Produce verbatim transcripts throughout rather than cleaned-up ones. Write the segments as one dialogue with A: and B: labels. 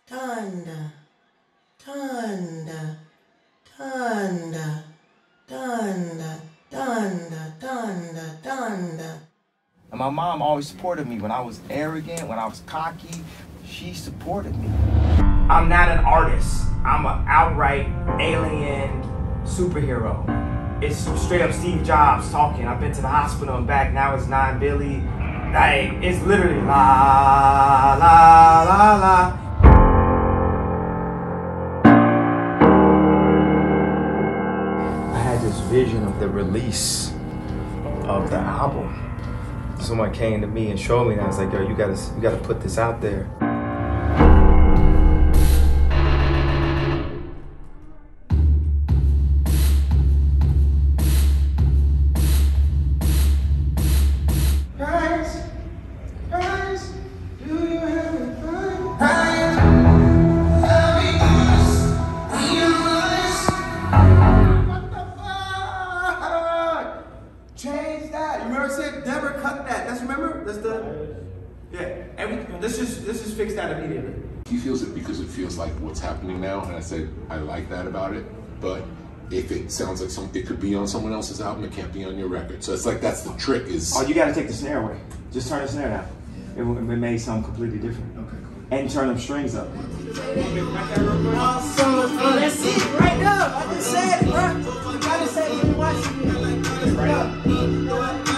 A: Thunder, thunder, thunder, thunder, thunder, thunder, thunder.
B: And my mom always supported me when I was arrogant, when I was cocky. She supported me. I'm not an artist. I'm an outright alien superhero. It's straight up Steve Jobs talking. I've been to the hospital and back. Now it's Nine Billy. Like, it's literally la, la, la, la. I had this vision of the release of the album. Someone came to me and showed me, and I was like, yo, you gotta, you gotta put this out there. Guys, guys, do you have any fun? Guys, what the fuck? Change that. You remember saying never cut that? That's remember? That's the yeah. Every, let's just let's just fix that immediately.
C: He feels it because it feels like what's happening now, and I said I like that about it. But if it sounds like some, it could be on someone else's album. It can't be on your record. So it's like that's the trick. Is
B: oh, you got to take the snare away. Just turn the snare down. It, it made something completely different.
C: okay, cool.
B: And turn them strings up.
A: Awesome. Oh, that's it right there. I just said it, bro. You gotta say it when you watch it. Right.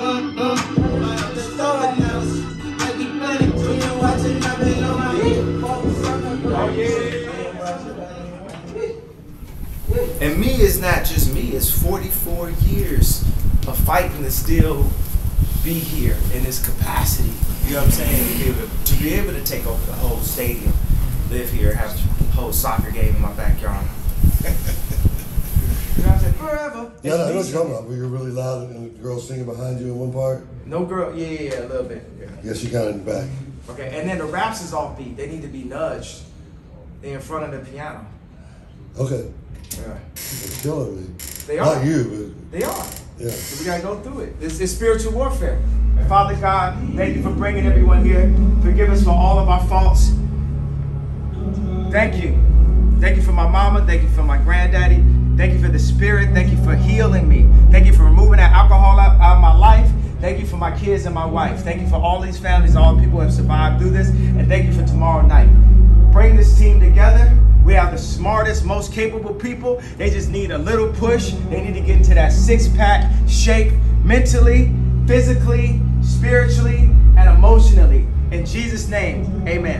B: And me is not just me, it's forty-four years of fighting to still be here in this capacity. You know what I'm saying? To be able to, to, be able to take over the whole stadium, live here, have a whole soccer game in my backyard. You know what I'm saying? Forever.
D: Yeah, I know what you're talking about, but you're really loud and the girl singing behind you in one part.
B: No girl, yeah, yeah, yeah, a little bit. Yeah,
D: yeah she kind of in the back.
B: Okay, and then the raps is off beat. They need to be nudged in front of the piano.
D: Okay.
B: Yeah.
D: They're killing me.
B: They are.
D: Not you, but
B: they are.
D: Yeah.
B: So we gotta go through it. This is spiritual warfare. Father God, thank you for bringing everyone here. Forgive us for all of our faults. Thank you. Thank you for my mama. Thank you for my granddaddy. Thank you for the spirit. Thank you for healing me. Thank you for removing that alcohol out, out of my life. Thank you for my kids and my wife. Thank you for all these families, all the people who have survived through this. And thank you for tomorrow night. Bring this team together. We have the smartest, most capable people. They just need a little push. They need to get into that six-pack shape mentally, physically, spiritually, and emotionally. In Jesus' name, amen.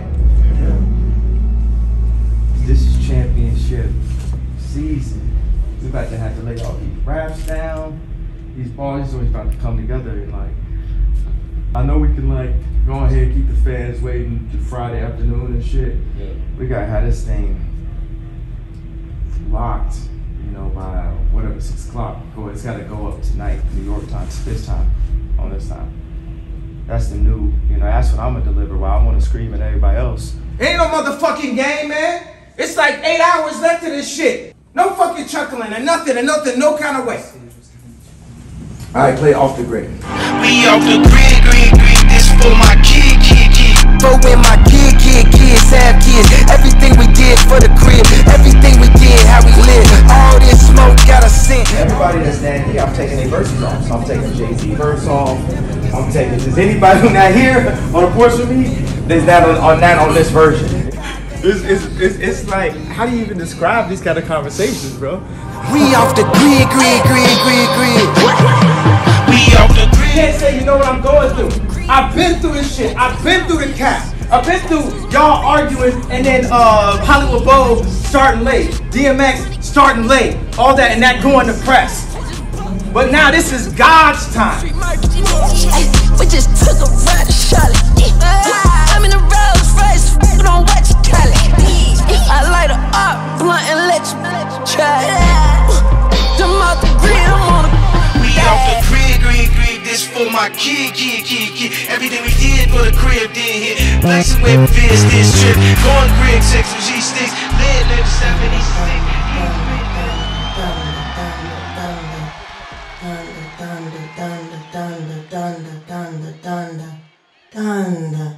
B: This is championship season. We're about to have to lay all these raps down. These bars are always about to come together. And like, I know we can like go ahead and keep the fans waiting to Friday afternoon and shit. Yeah. We gotta have this thing locked, you know, by whatever, six o'clock. It's gotta go up tonight, New York time, this time, on this time. That's the new, you know, that's what I'm gonna deliver while I wanna scream at everybody else. Ain't no motherfucking game, man. It's like eight hours left to this shit. No fucking chuckling and nothing and nothing, no kind of way. All right, play Off the Grid.
E: We off the grid, grid, grid. This for my kid, kid, kid.
F: For when my kid, kid, kids have kids. Everything we did for the crib. Everything we did, how we live. All this smoke got us sent.
B: Everybody that's down here, I'm taking their verses off. So I'm taking Jay-Z verse off. I'm taking, is anybody who's not here on a portion with me? There's not on, on that on this version. It's, it's, it's, it's like, how do you even describe these kind of conversations, bro?
F: We off the grid, grid, grid, grid, grid.
E: We off the
B: You
E: grid.
B: can't say you know what I'm going through. I've been through this shit. I've been through the cap. I've been through y'all arguing and then uh, Hollywood Bowl starting late. D M X starting late. All that and that going to press. But now this is God's time.
G: Ay, we just took a ride to Charlotte. I'm in a Rolls Royce, f***ing on what you call it. I light her up, blunt and let you try it. Them off the grid, I'm on a
E: We off the grid, grid, grid. This for my kid, kid, kid, kid. Everything we did for the crib, then hit. Flexing with Fizz, this trip. Going grid, six and G sticks. Lead, live seventy-six.
A: Thunder, thunder, thunder, thunder, thunder, thunder, thunder, thunder, thunder.